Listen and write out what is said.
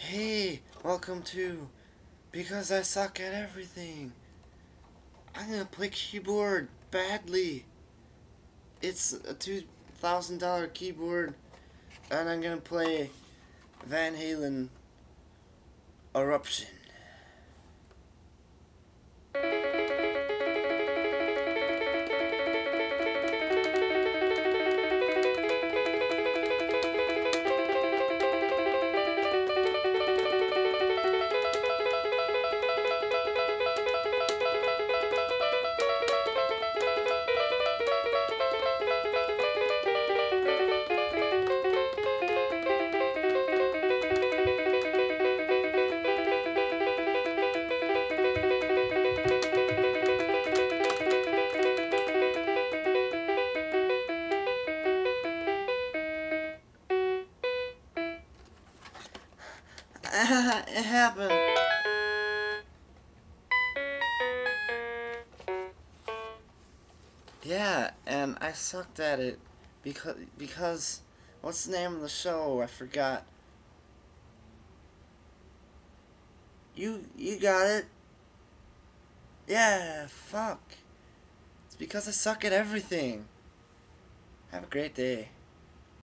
Hey, welcome to Because I Suck at Everything. I'm gonna play keyboard badly. It's a $2,000 keyboard, and I'm gonna play Van Halen Eruption. It happened. Yeah, and I sucked at it because what's the name of the show? I forgot. You got it. Yeah, fuck. It's because I suck at everything. Have a great day.